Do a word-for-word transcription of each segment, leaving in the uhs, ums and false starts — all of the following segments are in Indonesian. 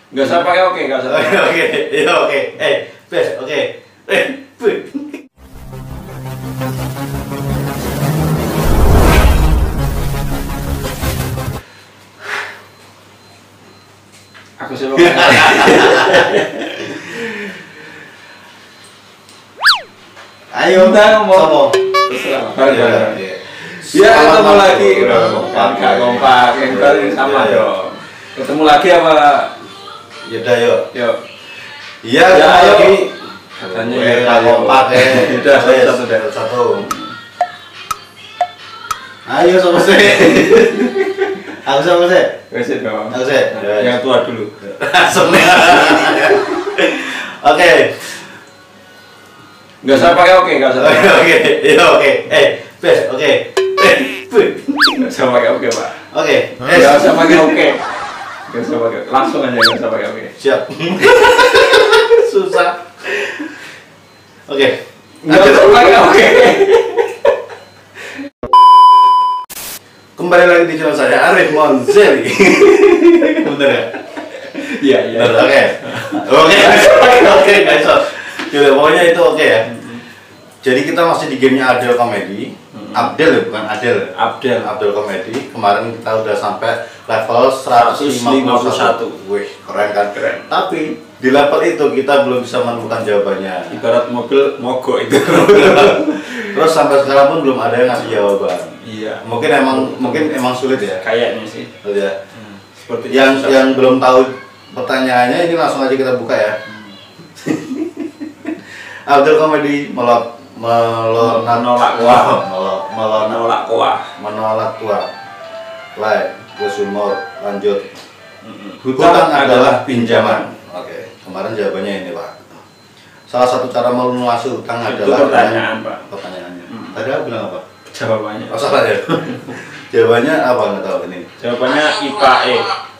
Nggak usah pakai oke, nggak usah. Oke, oke, iya oke. Eh, bes, oke. Eh, bu. Aku sih. Ayo, kita ngomong. Sopo. Terserah. Ya, Ya, ketemu lagi. Udah Kan nggak kompak, yang tadi sama dong. Ketemu lagi apa? Ya udah yuk. Yuk. Iya, Ya, ketemu ayo. lagi. Katanya Eh, ya, nggak ayo. kompak ya. Udah, Wes, satu, satu, satu. Ayo sama saya. Aku sama saya. Wes dong. Aku saya. Yang tua dulu. Langsung. Oke. Nggak usah pakai oke, nggak usah. Oke, oke. Iya, oke. Eh, bes, oke. Eh, bu. Nggak usah pakai oke, Pak. Oke. Nggak usah pakai oke. Nggak usah pakai. Langsung aja nggak usah pakai oke. Siap. Susah. Oke. Nggak usah pakai oke. Kembali lagi di channel saya Arif Monzeli. Bener ya? Iya, iya. Bener, oke. Oke, oke, guys. Yaudah, pokoknya itu oke ya. Jadi kita masih di gamenya Abdel Comedy. Abdel ya, bukan Adel. Abdel. Abdel Comedy. Kemarin kita udah sampai level seratus lima puluh satu. Wih, keren kan? Keren. Tapi di level itu kita belum bisa menemukan jawabannya. Ibarat mobil mogok itu. Terus sampai sekarang pun belum ada yang ngasih jawaban. Iya. Mungkin emang mungkin emang sulit ya. Kayaknya sih. Sulit ya. Hmm. Seperti Yang susah. yang belum tahu pertanyaannya ini langsung aja kita buka ya. Hmm. Abdel Comedy melot melot Menolak kuah. melot melot Menolak kuah. menolak tua. Like, gue sumur, lanjut. Mm-mm. Hutang adalah pinjaman. Oke, kemarin jawabannya ini Pak. Salah satu cara melunasi hutang Itu adalah pertanyaan, Pak. Pertanyaannya. Hmm. Tadi aku bilang apa? Jawabannya. Oh, salah ya. Jawabannya apa nggak tahu ini. Jawabannya I P A E.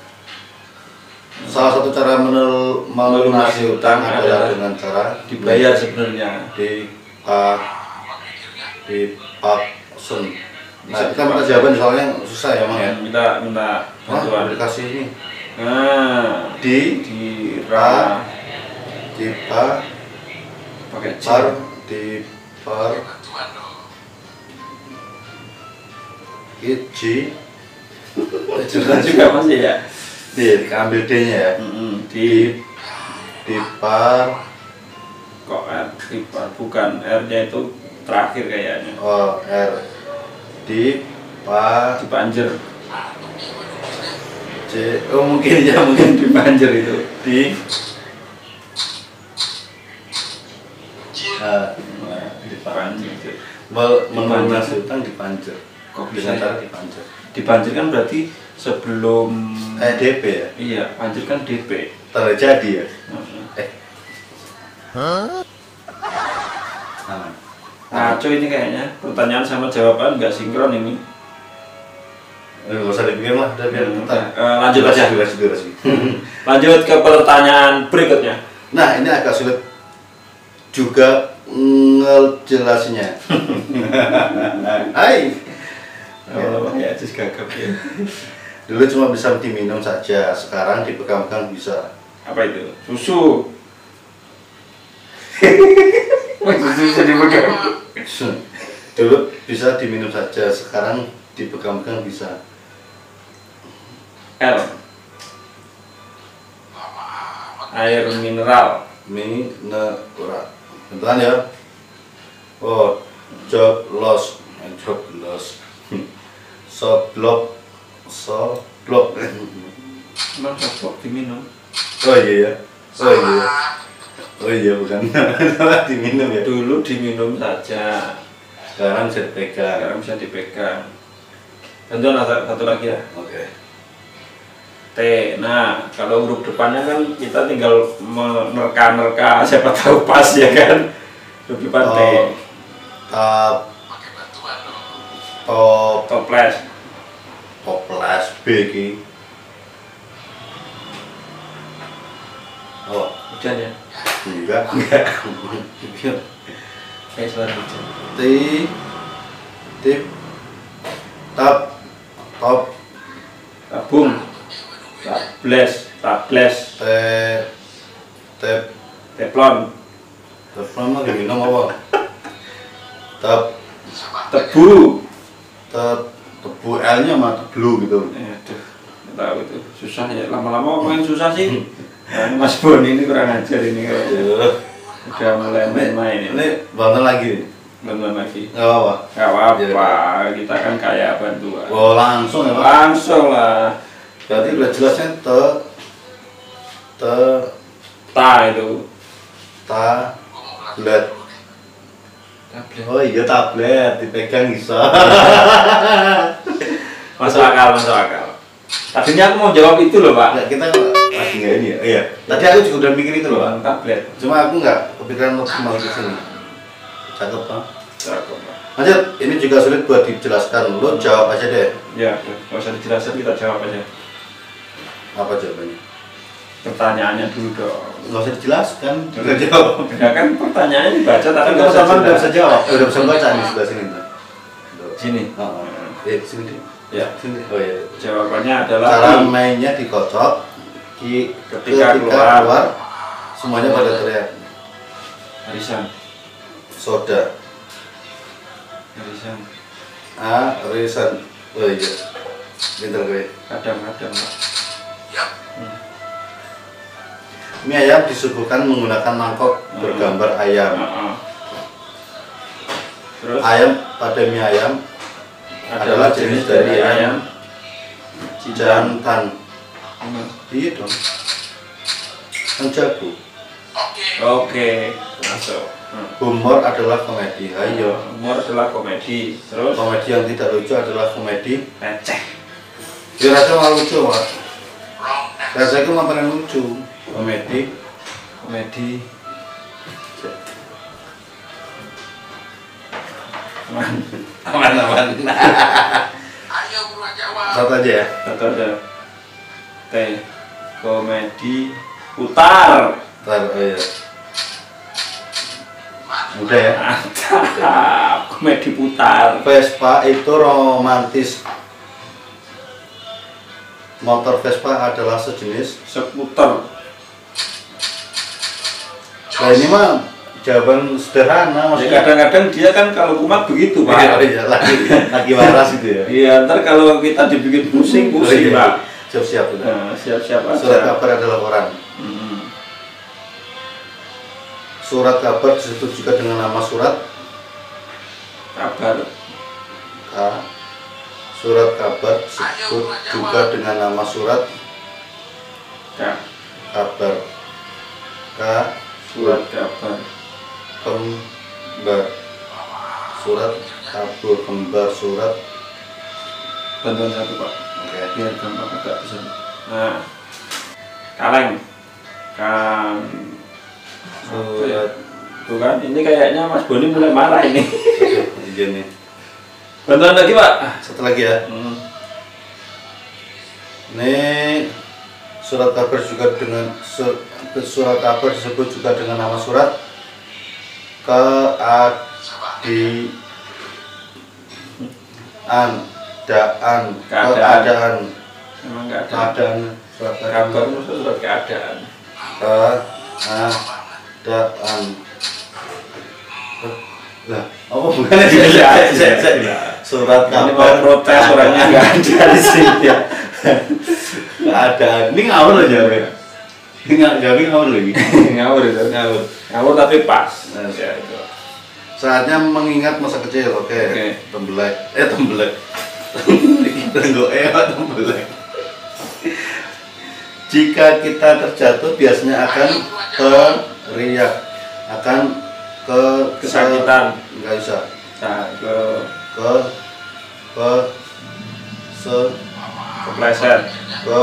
Salah satu cara menel, melunasi hutang adalah adalah dengan cara Dibayar sebenarnya. di pak di pak sun. Nah, kita minta jawaban soalnya susah ya emang ya. Minta minta Wah, bantuan. dikasih ini Nah, di di ra di pak pakai C. par di par iji Juga juga masih ya. di ambil D nya ya. Mm-mm. Di Di di par kok R di bukan R-nya itu terakhir kayaknya. oh, R di par Di Banjer. C oh mungkin ya mungkin Di Banjer itu. di uh, Di Banjer. melunasi hutang di panjer. Kok bisa Dengan ya? cara di panjer. Di Banjer kan berarti sebelum Eh D P ya. iya, Banjer kan D P. Terjadi ya. Mm-mm. Eh. Hah? Aman. Ngaco ini kayaknya pertanyaan sama jawaban nggak sinkron ini. Eh, Gak usah dipikir lah, udah biar Hmm, bentar. eh, lanjut Durasi, aja. durasi, durasi. Lanjut ke pertanyaan berikutnya. Nah, ini agak sulit juga ngejelasinnya. Hai. Oh, pakai aja gagap ya. Dulu cuma bisa diminum saja, sekarang dipegang-pegang bisa. Apa itu? Susu. Wah, susu bisa dipegang. Dulu bisa diminum saja, sekarang dipegang-pegang bisa. L. Air mineral. Mineral. Bentar ya. Oh, job loss, job loss. Soblok, soblok. Emang cocok diminum? Oh iya ya. Oh iya. Oh iya bukan. Diminum ya. Dulu diminum saja. Sekarang bisa dipegang. Sekarang bisa dipegang. Lanjut satu, satu lagi ya. Oke. T. Nah, kalau huruf depannya kan kita tinggal menerka-nerka, siapa tahu pas ya kan. Lebih T. Oh, tap. Top. Toples. Toples B ki. Oh, Hujan ya. enggak. Enggak. Kayak suara hujan. T. Tip. Tap. Top. Tabung. Tables. Tables. Te te Teflon. teflon mah minum apa? Tep Tebu. te tebu L-nya sama teblu gitu. Eh, aduh, nggak tahu itu susah ya. Lama-lama main susah sih. Nah, Mas Bon ini kurang ajar ini kayaknya. Udah mulai main-main ini. Ini bantu lagi. Bantuan lagi. Enggak apa-apa. Gak apa-apa, kita kan kaya bantuan. Oh, langsung ya, Pak. Langsung lah. Berarti udah jelasnya te te Ta itu. tablet. Tablet. Oh iya tablet dipegang bisa. Masuk akal, masuk akal. Tadinya aku mau jawab itu loh, Pak. Enggak, kita lagi nggak ini ya? Iya. Tadi aku juga udah mikir itu loh, Pak. Tablet. Cuma aku nggak kepikiran untuk kembali ke sini. Cakep, Pak. Cakep, Pak. Lanjut, ini juga sulit buat dijelaskan. Lo jawab aja deh. Ya, nggak usah dijelasin, kita jawab aja. Apa jawabannya? Pertanyaannya dulu dong. Nggak usah dijelaskan. Udah jawab. Ya kan pertanyaannya dibaca tapi Tapi nggak kalau usah sama udah jelas. bisa jawab. Eh, udah bisa baca nih sebelah sini. Tuh. Sini. Oh, oh. Eh, sini deh. Ya, Sini. Oh iya. jawabannya adalah Cara I. mainnya dikocok. Ki, Ketika keluar. semuanya pada teriak. Arisan. Soda. Arisan. A, arisan. Oh iya. Pintar gue. Kadang-kadang, Pak. Mie ayam disuguhkan menggunakan mangkok Hmm. bergambar ayam. Heeh. Terus Ayam pada mie ayam adalah jenis dari ayam cincang. jantan. Hmm. Iya dong. Kan jago. Oke, masuk. Hmm. Humor adalah komedi. Ayo. Humor adalah komedi. Terus Komedi yang tidak lucu adalah komedi. receh. Ya rasa malah lucu, Pak. Rasa itu mah paling lucu. Komedi. Komedi. Aman. Aman aman. Satu aja ya. Satu aja. T. Komedi putar. Ntar, oh iya. Udah ya. Mantap. Komedi putar. Vespa itu romantis. Motor Vespa adalah sejenis. Seputar. Nah ini mah jawaban sederhana Ya, maksudnya. kadang-kadang dia kan kalau kumat begitu, Pak. Iya, iya, lagi lagi waras gitu ya. Iya, ntar kalau kita dibikin pusing, pusing, Pak. Siap-siap udah. Nah, siap-siap aja. Surat kabar adalah koran. Hmm. Surat kabar disebut juga dengan nama surat. Kabar. K. Surat kabar disebut juga dengan nama surat K. kabar. K. Surat kabar. Kembar. Surat kabur kembar surat. Bantuan satu, Pak. Oke. Biar gampang agak bisa. Nah, kaleng. Kan. Apa ya? Surat. Tuh kan, ini kayaknya Mas Boni mulai marah ini. Izin nih. Bantuan lagi, Pak. Satu lagi ya. Hmm. Ini surat kabar juga dengan sur, surat kabar disebut juga dengan nama surat keadilan daan Keadaan. keadaan Emang nggak ada. keadaan surat Kabar maksud surat keadaan. keadaan lah apa bukan Gila, gila, gila. surat Ini mau kabar protes orangnya nggak ada di sini ya. keadaan ini ngawur aja ya ini nggak jadi ngawur lagi Ngawur itu. ngawur. Ngawur tapi pas. Nah, Ya itu. Saatnya mengingat masa kecil. Oke. Oke. Tembelek. Eh tembelek. Tenggo eh tembelek. Jika kita terjatuh biasanya akan teriak, akan ke Kesakitan. Enggak bisa. Nah, ke Ke ke se kepleset. ke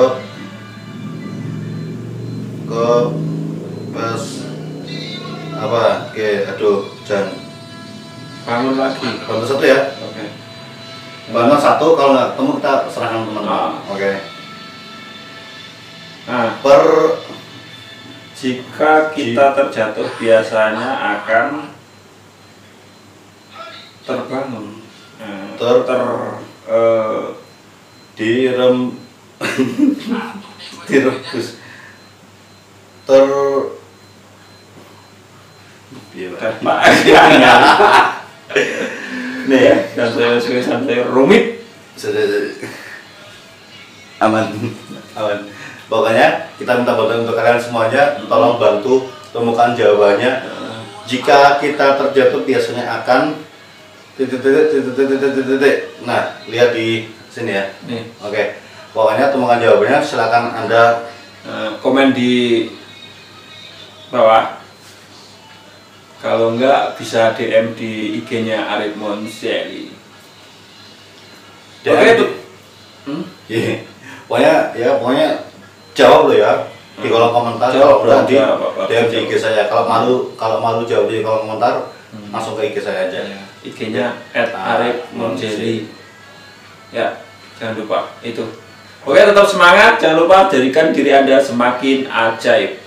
ke pas apa? Oke, aduh, jangan. Bangun lagi. Bantu satu ya. Oke. Bantu satu, kalau nggak ketemu kita serahkan teman-teman. Ah. Oke. Nah, Per jika kita terjatuh biasanya akan terbangun. Nah, Ter- ter eh, direm direbus ter Iya, Pak. Nih ya, santai santai rumit. Aman, aman. Pokoknya kita minta bantuan untuk kalian semuanya, tolong bantu temukan jawabannya. Jika kita terjatuh biasanya akan titik titik titik titik titik titik. Nah, lihat di sini ya. Nih. Oke. Pokoknya temukan jawabannya, silakan Anda uh, komen di bawah. Kalau enggak bisa D M di I G-nya Arif Monseli. Oke itu. Hmm? Yeah. Pokoknya ya pokoknya jawab lo ya di kolom komentar. Jawab, kalau nanti jawab, D M di I G saya. Kalau malu kalau malu jawab di kolom komentar, hmm. langsung ke I G saya aja. Ya. I G-nya et arif monseli. Ya, jangan lupa itu. Oke, tetap semangat. Jangan lupa jadikan diri Anda semakin ajaib.